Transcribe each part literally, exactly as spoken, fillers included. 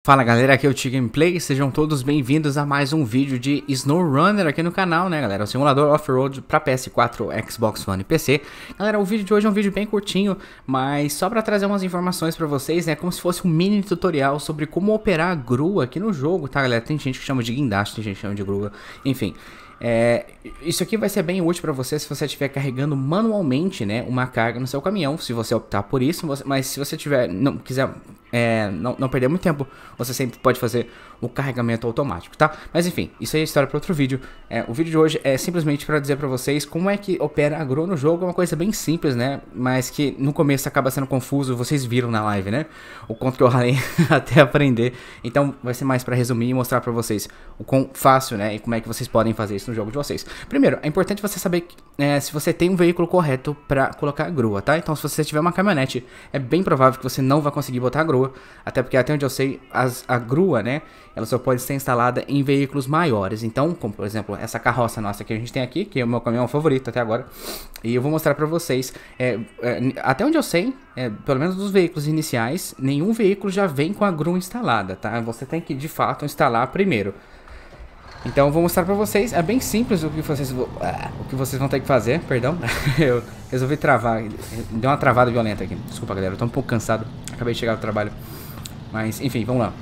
Fala galera, aqui é o T Gameplay, sejam todos bem-vindos a mais um vídeo de SnowRunner aqui no canal, né galera, o simulador off-road para P S quatro, Xbox One e P C. Galera, o vídeo de hoje é um vídeo bem curtinho, mas só para trazer umas informações para vocês, né, como se fosse um mini tutorial sobre como operar a grua aqui no jogo, tá galera? Tem gente que chama de guindaste, tem gente que chama de grua, enfim. É, isso aqui vai ser bem útil para você se você estiver carregando manualmente, né, uma carga no seu caminhão, se você optar por isso, mas se você tiver, não quiser é, não, não perder muito tempo, você sempre pode fazer o carregamento automático, tá? Mas enfim, isso aí é história para outro vídeo. É, o vídeo de hoje é simplesmente para dizer para vocês como é que opera a grua no jogo. É uma coisa bem simples, né, mas que no começo acaba sendo confuso, vocês viram na live, né, o quanto que eu ralei até aprender. Então vai ser mais para resumir e mostrar para vocês o quão fácil, né, e como é que vocês podem fazer isso no jogo de vocês. Primeiro, é importante você saber é, se você tem um veículo correto para colocar a grua, tá? Então se você tiver uma caminhonete, é bem provável que você não vai conseguir botar a grua, até porque até onde eu sei, as, a grua, né, ela só pode ser instalada em veículos maiores. Então, como por exemplo, essa carroça nossa que a gente tem aqui, que é o meu caminhão favorito até agora, e eu vou mostrar pra vocês, é, é, até onde eu sei, é, pelo menos dos veículos iniciais, nenhum veículo já vem com a grua instalada, tá? Você tem que de fato instalar primeiro. Então eu vou mostrar pra vocês, é bem simples o que vocês, o que vocês vão ter que fazer, perdão. Eu resolvi travar, deu uma travada violenta aqui, desculpa galera, eu tô um pouco cansado, acabei de chegar do trabalho. Mas enfim, vamos lá.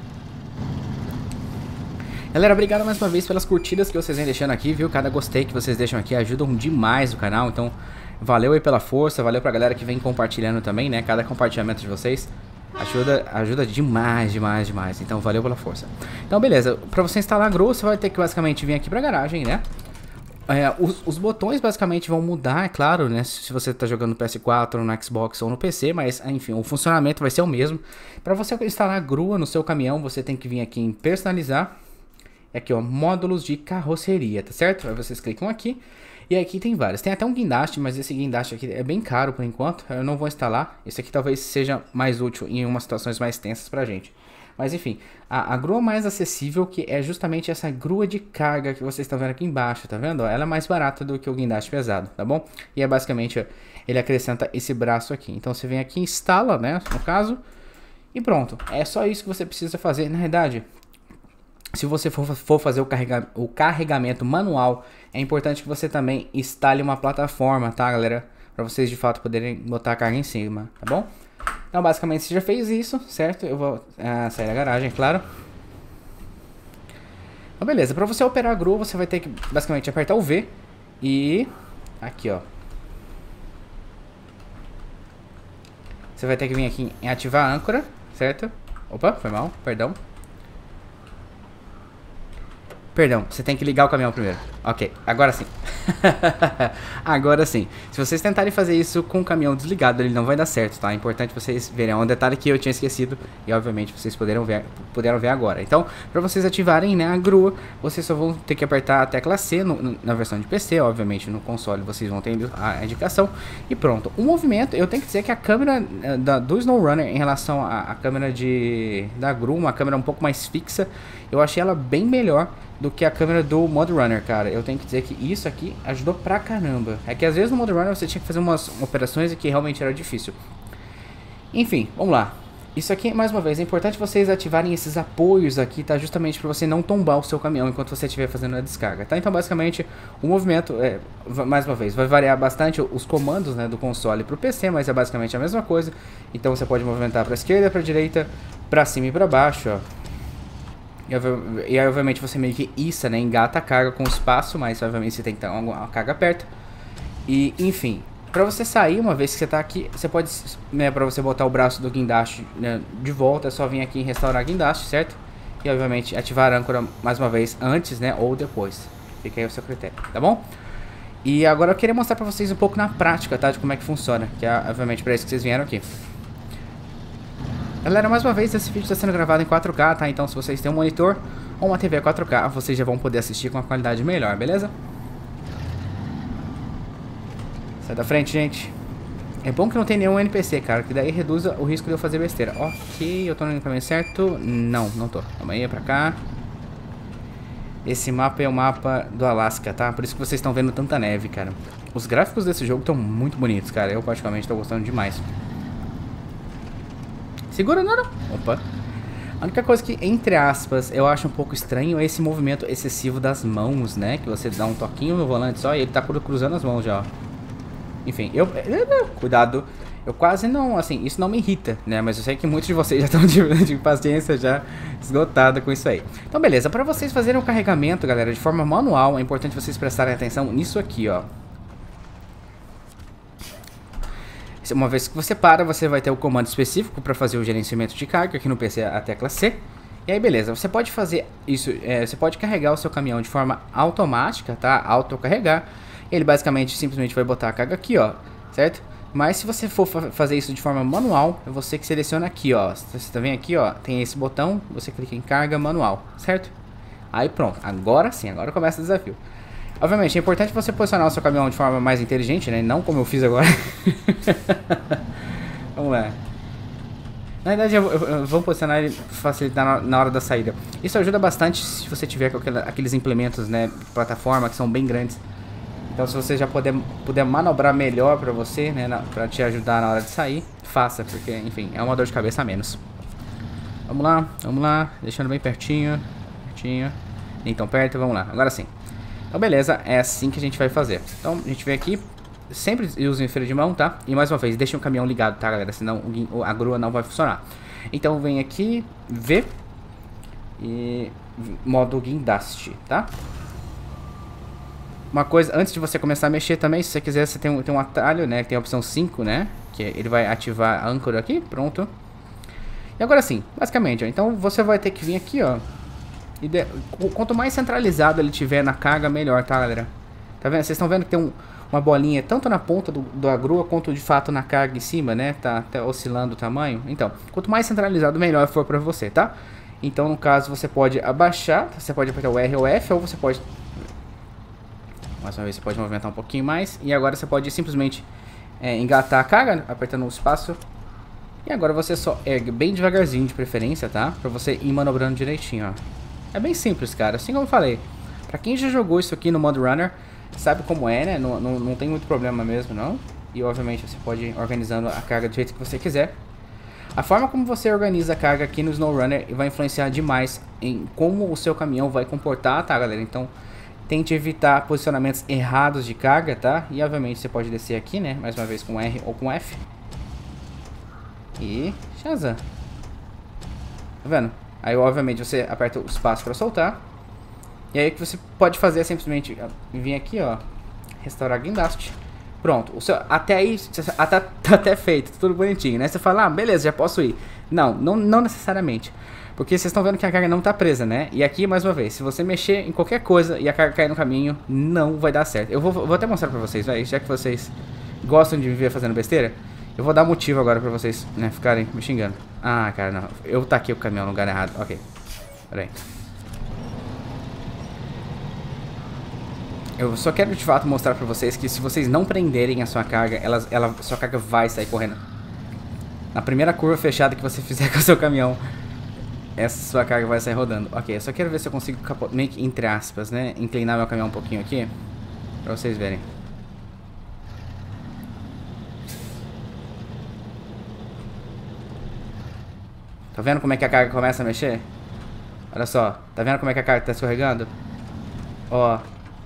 Galera, obrigado mais uma vez pelas curtidas que vocês vêm deixando aqui, viu? Cada gostei que vocês deixam aqui ajudam demais o canal, então valeu aí pela força, valeu pra galera que vem compartilhando também, né? Cada compartilhamento de vocês ajuda, ajuda demais, demais, demais. Então valeu pela força. Então beleza, pra você instalar a grua, você vai ter que basicamente vir aqui pra garagem, né? É, os, os botões basicamente vão mudar, é claro, né? Se você tá jogando no P S quatro, no Xbox ou no P C, mas enfim, o funcionamento vai ser o mesmo. Para você instalar a grua no seu caminhão, você tem que vir aqui em personalizar. Aqui ó, módulos de carroceria, tá certo? Aí vocês clicam aqui. E aqui tem vários, tem até um guindaste, mas esse guindaste aqui é bem caro por enquanto. Eu não vou instalar, esse aqui talvez seja mais útil em umas situações mais tensas pra gente. Mas enfim, a, a grua mais acessível, que é justamente essa grua de carga que vocês estão vendo aqui embaixo, tá vendo? Ela é mais barata do que o guindaste pesado, tá bom? E é basicamente, ele acrescenta esse braço aqui. Então você vem aqui, instala, né, no caso, e pronto. É só isso que você precisa fazer. Na verdade, se você for, for fazer o, carrega, o carregamento manual, é importante que você também instale uma plataforma, tá galera? Para vocês de fato poderem botar a carga em cima, tá bom? Então basicamente você já fez isso, certo? Eu vou ah, sair da garagem, claro. Então beleza, para você operar a grua você vai ter que basicamente apertar o V e aqui ó. Você vai ter que vir aqui em ativar a âncora, certo? Opa, foi mal, perdão. Perdão, você tem que ligar o caminhão primeiro. Ok, agora sim. Agora sim. Se vocês tentarem fazer isso com o caminhão desligado, ele não vai dar certo, tá? É importante vocês verem. É um detalhe que eu tinha esquecido e, obviamente, vocês puderam ver, puderam ver agora. Então, para vocês ativarem, né, a grua, vocês só vão ter que apertar a tecla C no, no, na versão de P C. Obviamente, no console vocês vão ter a indicação. E pronto. O movimento, eu tenho que dizer que a câmera da, do SnowRunner em relação à câmera de, da grua, uma câmera um pouco mais fixa, eu achei ela bem melhor do que a câmera do MudRunner, cara. Eu tenho que dizer que isso aqui ajudou pra caramba. É que às vezes no MudRunner você tinha que fazer umas operações que realmente era difícil. Enfim, vamos lá. Isso aqui, mais uma vez, é importante vocês ativarem esses apoios aqui, tá? Justamente para você não tombar o seu caminhão enquanto você estiver fazendo a descarga, tá? Então, basicamente, o movimento, é, mais uma vez, vai variar bastante os comandos, né, do console pro P C, mas é basicamente a mesma coisa. Então, você pode movimentar pra esquerda, pra direita, pra cima e pra baixo, ó. E aí, obviamente, você meio que issa, né, engata a carga com espaço, mas obviamente você tem que ter uma, uma carga perto. E, enfim, pra você sair, uma vez que você tá aqui, você pode, né, pra você botar o braço do guindaste, né, de volta, é só vir aqui em restaurar guindaste, certo? E, obviamente, ativar a âncora mais uma vez, antes, né, ou depois. Fica aí o seu critério, tá bom? E agora eu queria mostrar pra vocês um pouco na prática, tá, de como é que funciona, que é, obviamente, pra isso que vocês vieram aqui. Galera, mais uma vez, esse vídeo está sendo gravado em quatro K, tá? Então se vocês têm um monitor ou uma T V quatro K, vocês já vão poder assistir com uma qualidade melhor, beleza? Sai da frente, gente. É bom que não tem nenhum N P C, cara, que daí reduz o risco de eu fazer besteira. Ok, eu tô no caminho certo? Não, não tô. Calma aí, é pra cá. Esse mapa é o mapa do Alasca, tá? Por isso que vocês estão vendo tanta neve, cara. Os gráficos desse jogo estão muito bonitos, cara. Eu particularmente tô gostando demais. Segura, não, não. Opa. A única coisa que, entre aspas, eu acho um pouco estranho é esse movimento excessivo das mãos, né? Que você dá um toquinho no volante só e ele tá cruzando as mãos já, ó. Enfim, eu... Cuidado. Eu quase não, assim, isso não me irrita, né? Mas eu sei que muitos de vocês já estão de, de paciência já esgotada com isso aí. Então, beleza. Para vocês fazerem o carregamento, galera, de forma manual, é importante vocês prestarem atenção nisso aqui, ó. Uma vez que você para, você vai ter o comando específico para fazer o gerenciamento de carga, aqui no P C a tecla C. E aí, beleza, você pode fazer isso, é, você pode carregar o seu caminhão de forma automática, tá? Autocarregar. Ele basicamente simplesmente vai botar a carga aqui, ó, certo? Mas se você for fa fazer isso de forma manual, é você que seleciona aqui, ó. Você tá vendo aqui, ó, tem esse botão, você clica em carga manual, certo? Aí pronto, agora sim, agora começa o desafio. Obviamente, é importante você posicionar o seu caminhão de forma mais inteligente, né? Não como eu fiz agora. Vamos lá. Na verdade, eu, eu, eu vou posicionar ele facilitar na, na hora da saída. Isso ajuda bastante se você tiver com aquela, aqueles implementos, né? Plataforma que são bem grandes. Então, se você já puder, puder manobrar melhor pra você, né? Na, pra te ajudar na hora de sair, faça. Porque, enfim, é uma dor de cabeça a menos. Vamos lá, vamos lá. Deixando bem pertinho. Pertinho. Nem tão perto, vamos lá. Agora sim. Então beleza, é assim que a gente vai fazer. Então a gente vem aqui, sempre use o freio de mão, tá? E mais uma vez, deixa o caminhão ligado, tá, galera? Senão a grua não vai funcionar. Então vem aqui, V e modo guindaste, tá? Uma coisa, antes de você começar a mexer também, se você quiser, você tem um, tem um atalho, né? Que tem a opção cinco, né? Que ele vai ativar a âncora aqui, pronto. E agora sim, basicamente, ó, então você vai ter que vir aqui, ó. E de, quanto mais centralizado ele tiver na carga, melhor, tá, galera? Tá vendo? Vocês estão vendo que tem um, uma bolinha tanto na ponta do, da grua quanto de fato na carga em cima, né? Tá, tá oscilando o tamanho. Então, quanto mais centralizado, melhor for pra você, tá? Então, no caso, você pode abaixar, você pode apertar o R ou F, ou você pode... Mais uma vez, você pode movimentar um pouquinho mais. E agora você pode simplesmente é, engatar a carga, apertando o espaço. E agora você só ergue bem devagarzinho, de preferência, tá? Pra você ir manobrando direitinho, ó. É bem simples, cara, assim como eu falei. Pra quem já jogou isso aqui no Mod Runner, sabe como é, né? Não, não, não tem muito problema mesmo, não. E obviamente você pode ir organizando a carga do jeito que você quiser. A forma como você organiza a carga aqui no SnowRunner vai influenciar demais em como o seu caminhão vai comportar, tá, galera? Então tente evitar posicionamentos errados de carga, tá? E obviamente você pode descer aqui, né? Mais uma vez com R ou com F. E... Shazam. Tá vendo? Aí, obviamente, você aperta o espaço para soltar. E aí, o que você pode fazer é simplesmente vir aqui, ó. Restaurar guindaste. Pronto. O seu, até aí, até, tá até feito. Tudo bonitinho, né? Você fala, ah, beleza, já posso ir. Não, não, não necessariamente. Porque vocês estão vendo que a carga não tá presa, né? E aqui, mais uma vez, se você mexer em qualquer coisa e a carga cair no caminho, não vai dar certo. Eu vou, vou até mostrar pra vocês, velho. Já que vocês gostam de me ver fazendo besteira, eu vou dar motivo agora pra vocês, né, ficarem me xingando. Ah, cara, não. Eu taquei o caminhão no lugar errado. Ok. Pera aí. Eu só quero de fato mostrar pra vocês que se vocês não prenderem a sua carga, ela, ela, sua carga vai sair correndo. Na primeira curva fechada que você fizer com o seu caminhão, essa sua carga vai sair rodando. Ok, eu só quero ver se eu consigo, meio que, entre aspas, né, inclinar meu caminhão um pouquinho aqui, pra vocês verem. Tá vendo como é que a carga começa a mexer? Olha só, tá vendo como é que a carga tá escorregando? Ó.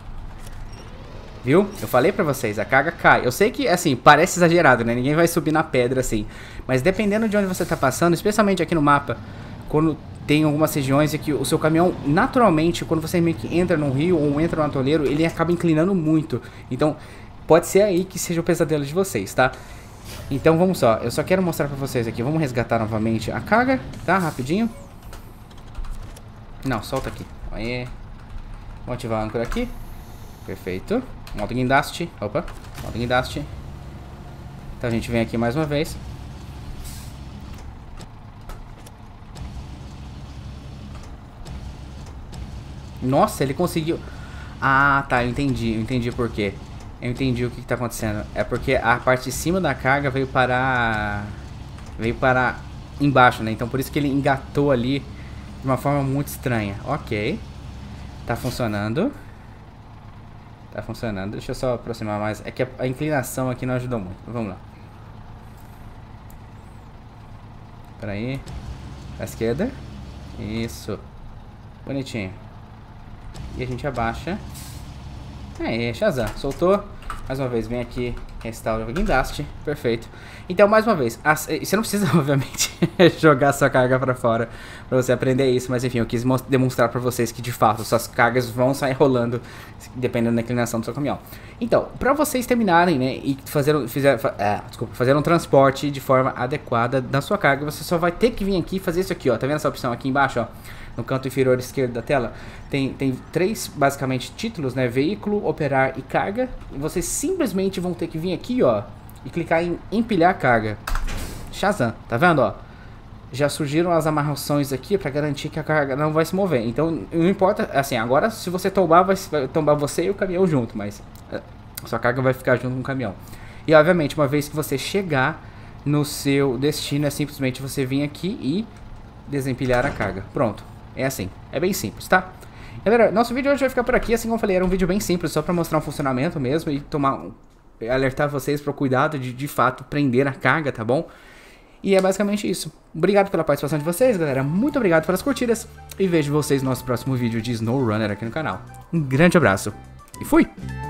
Viu? Eu falei pra vocês, a carga cai. Eu sei que, assim, parece exagerado, né? Ninguém vai subir na pedra assim. Mas dependendo de onde você tá passando, especialmente aqui no mapa, quando tem algumas regiões em que o seu caminhão, naturalmente, quando você meio que entra num rio ou entra num atoleiro, ele acaba inclinando muito. Então, pode ser aí que seja o pesadelo de vocês, tá? Então vamos só, eu só quero mostrar pra vocês aqui. Vamos resgatar novamente a carga, tá? Rapidinho. Não, solta aqui. Aí. Vamos ativar a âncora aqui. Perfeito. Modo guindaste. Opa, modo guindaste. Então a gente vem aqui mais uma vez. Nossa, ele conseguiu. Ah, tá, eu entendi, eu entendi por quê. Eu entendi o que está acontecendo. É porque a parte de cima da carga veio parar... Veio parar embaixo, né? Então por isso que ele engatou ali de uma forma muito estranha. Ok. Tá funcionando. Tá funcionando. Deixa eu só aproximar mais. É que a, a inclinação aqui não ajudou muito. Vamos lá. Pera aí. À esquerda. Isso. Bonitinho. E a gente abaixa. Aí, Shazam. Soltou. Mais uma vez, vem aqui, restaura o guindaste. Perfeito. Então, mais uma vez, as, você não precisa, obviamente, jogar sua carga pra fora pra você aprender isso. Mas, enfim, eu quis demonstrar pra vocês que, de fato, suas cargas vão sair rolando dependendo da inclinação do seu caminhão. Então, pra vocês terminarem, né, e fazer, fizer, é, desculpa, fazer um transporte de forma adequada da sua carga, você só vai ter que vir aqui e fazer isso aqui, ó. Tá vendo essa opção aqui embaixo, ó? No canto inferior esquerdo da tela, tem, tem três, basicamente, títulos, né? Veículo, operar e carga. E vocês simplesmente vão ter que vir aqui, ó, e clicar em empilhar carga. Shazam, tá vendo, ó? Já surgiram as amarrações aqui pra garantir que a carga não vai se mover. Então, não importa, assim, agora se você tombar, vai, vai tombar você e o caminhão junto, mas a sua carga vai ficar junto com o caminhão. E, obviamente, uma vez que você chegar no seu destino, é simplesmente você vir aqui e desempilhar a carga. Pronto. É assim, é bem simples, tá? Galera, nosso vídeo hoje vai ficar por aqui. Assim como eu falei, era um vídeo bem simples, só pra mostrar um funcionamento mesmo e tomar, alertar vocês para o cuidado de, de fato, prender a carga, tá bom? E é basicamente isso. Obrigado pela participação de vocês, galera. Muito obrigado pelas curtidas e vejo vocês no nosso próximo vídeo de SnowRunner aqui no canal. Um grande abraço e fui!